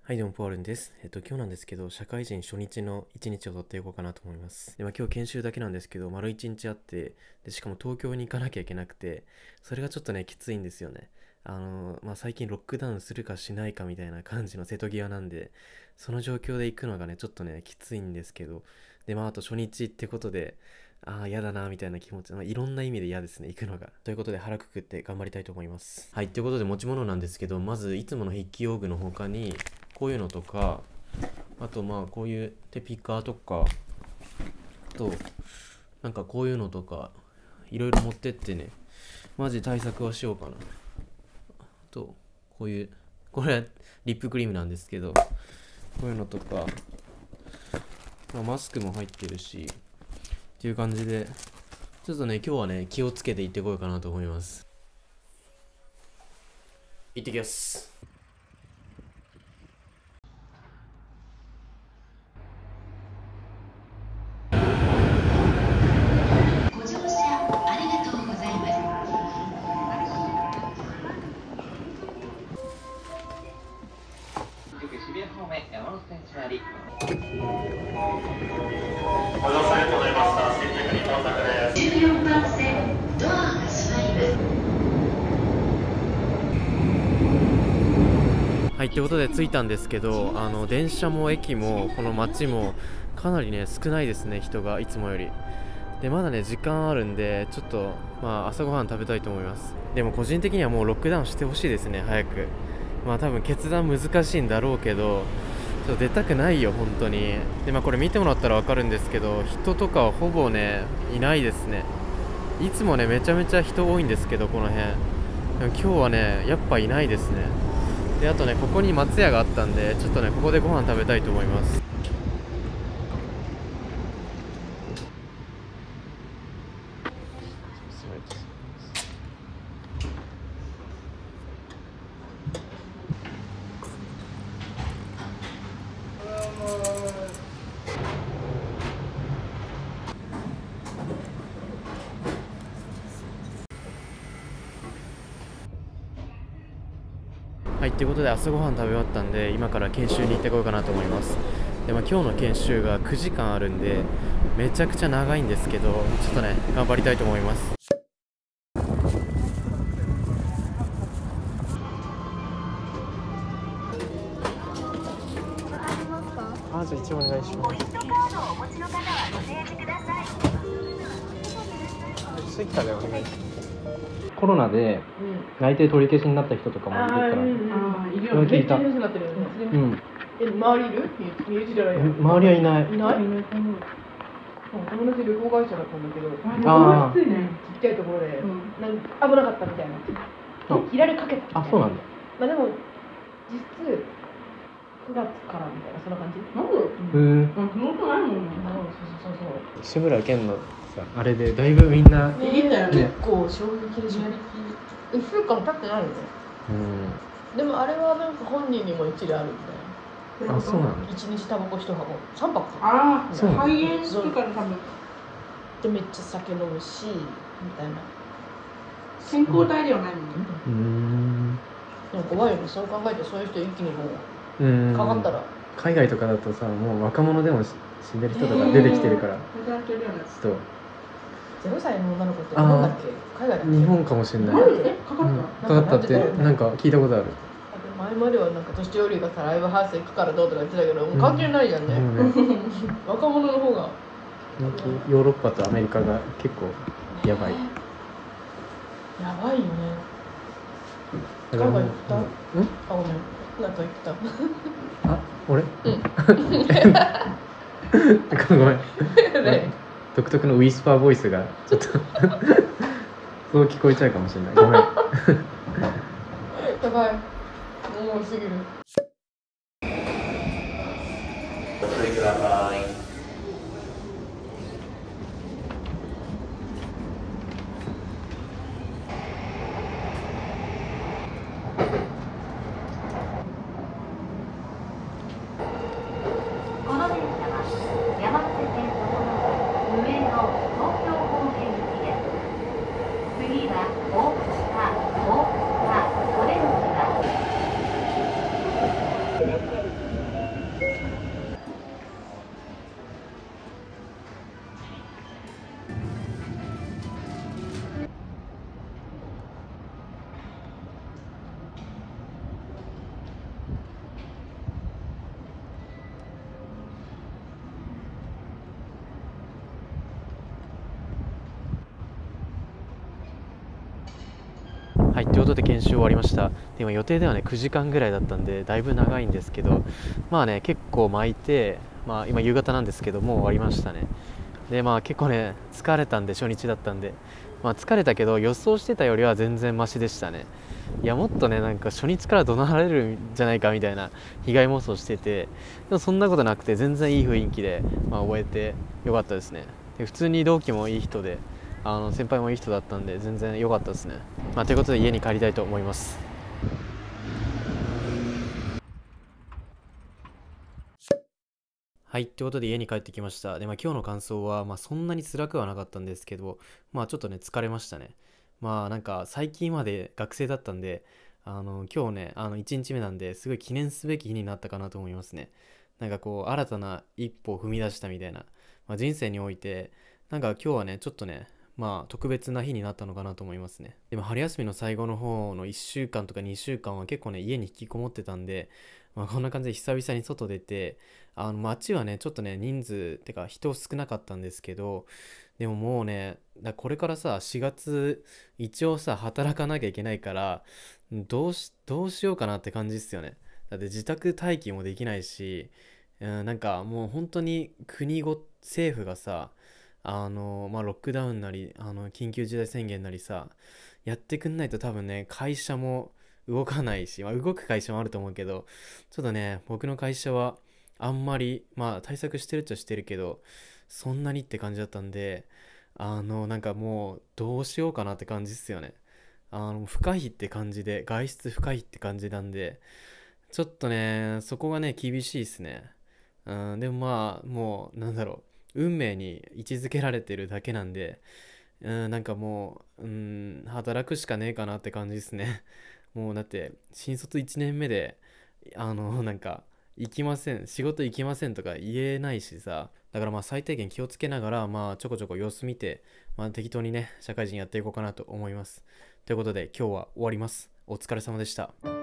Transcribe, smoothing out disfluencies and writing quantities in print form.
はい、どうも、ポールンです。今日なんですけど、社会人初日の一日を撮っていこうかなと思います。で、今日研修だけなんですけど、丸一日あって、で、しかも東京に行かなきゃいけなくて、それがちょっとね、きついんですよね。最近ロックダウンするかしないかみたいな感じの瀬戸際なんで、その状況で行くのがね、ちょっとね、きついんですけど、で、あと初日ってことで、嫌だな、みたいな気持ち、いろんな意味で嫌ですね、行くのが。ということで、腹くくって頑張りたいと思います。はい、ということで、持ち物なんですけど、まず、いつもの筆記用具の他に、こういうのとか、あとこういうテピカーとか、あとなんかこういうのとか、いろいろ持ってってね、マジ対策はしようかな。あと、こういう、これはリップクリームなんですけど、こういうのとか、マスクも入ってるし、っていう感じで、ちょっとね、今日はね、気をつけて行ってこようかなと思います。行ってきます。 ご乗車ありがとうございます。渋谷方面山手線下り。 ご乗車ありがとうございました。新宿に到着です。 14番線ドア5。 はい、ということで着いたんですけど、電車も駅もこの街もかなりね少ないですね、人がいつもより。でまだね時間あるんで、ちょっと朝ごはん食べたいと思います。でも個人的にはもうロックダウンしてほしいですね、早く。多分決断難しいんだろうけど、ちょっと出たくないよ本当に。でこれ見てもらったら分かるんですけど、人とかはほぼねいないですね。いつもねめちゃめちゃ人多いんですけど、この辺。でも今日はねやっぱいないですね。であとね、ここに松屋があったんで、ちょっとねここでご飯食べたいと思います。はい、ということで朝ごはん食べ終わったんで、今から研修に行ってこようかなと思います。で今日の研修が9時間あるんで、めちゃくちゃ長いんですけど、ちょっとね頑張りたいと思います。じゃあ一応お願いします。スイカでお願いします。コロナで内定取り消しになった人とかもいるから、 いるよね。めっちゃニュースになってるよね。周りいる？身内じゃないよ。 周りはいない。 いない？友達旅行会社だったんだけど、ちっちゃいところでなんか危なかったみたいな。切られかけたみたいな。 あ、そうなんだ。 でも実質9月からみたいな、そんな感じ。 仕仕事ないもんね。そう。 志村けんのさ、あれでだいぶみんな結構衝撃でしょ。1週間経ってないよね。でもあれはなんか本人にも一理あるみたいな。 あ、そうなの。 1日タバコ1箱3箱。 そうなの。 肺炎とかで多分。でめっちゃ酒飲むしみたいな。健康体ではないもんね。でも怖いよね。そう考えて、そういう人一気にもうかかったら。 海外とかだとさ、もう若者でも死んでる人とか出てきてるから、ちょっと 0歳の女の子って日本だっけ？海外だっけ？ 日本かもしれない。かかったってなんか聞いたことある。 前まではなんか年寄りがさ、ライブハウス行くからどうとか言ってたけど、もう関係ないじゃんね。若者の方が。 ヨーロッパとアメリカが結構やばい。 やばいよね。海外行った？あ、ごめん。なんか言ってた。 あ、俺？ごめん。独特のウィスパーボイスがちょっとそう聞こえちゃうかもしれない。ごめん。 やばい。もうすぎる。 お座りください。 この電車は山手線とともに上野東京方面行きです。次は大塚、お出口が。 はい、ということで研修終わりました。で今予定ではね9時間ぐらいだったんでだいぶ長いんですけど、まあね結構巻いて、まあ今夕方なんですけどもう終わりましたね。でまあ結構ね疲れたんで、初日だったんで、まあ疲れたけど予想してたよりは全然マシでしたね。いやもっとねなんか初日から怒鳴られるんじゃないかみたいな被害妄想してて、でもそんなことなくて全然いい雰囲気で、まあ、終えてよかったですね。で普通に同期もいい人で、先輩もいい人だったんで全然良かったですね。まあ、ということで家に帰りたいと思います。はい、ということで家に帰ってきました。で、まあ、今日の感想は、まあ、そんなに辛くはなかったんですけど、まあちょっとね疲れましたね。まあなんか最近まで学生だったんで、今日ね1日目なんですごい記念すべき日になったかなと思いますね。なんかこう新たな一歩を踏み出したみたいな、まあ、人生においてなんか今日はねちょっとねまあ特別な日になったのかなと思いますね。でも春休みの最後の方の1週間とか2週間は結構ね家に引きこもってたんで、まあ、こんな感じで久々に外出て、街はねちょっとね人数てか人少なかったんですけど、でももうねこれからさ4月一応さ働かなきゃいけないから、どうしようかなって感じっすよね。だって自宅待機もできないし、なんかもう本当に政府がさまあロックダウンなり緊急事態宣言なりさやってくんないと多分ね会社も動かないし、まあ、動く会社もあると思うけど、ちょっとね僕の会社はあんまりまあ対策してるっちゃしてるけどそんなにって感じだったんで、なんかもうどうしようかなって感じっすよね。不可避って感じで、外出不可避って感じなんで、ちょっとねそこがね厳しいっすね。でもまあもうなんだろう、運命に位置づけられてるだけなんで、なんかもう、働くしかねえかなって感じですね。もうだって新卒1年目でなんか行きません仕事行きませんとか言えないしさ、だからまあ最低限気をつけながらまあちょこちょこ様子見て、まあ適当にね社会人やっていこうかなと思います。ということで今日は終わります。お疲れ様でした。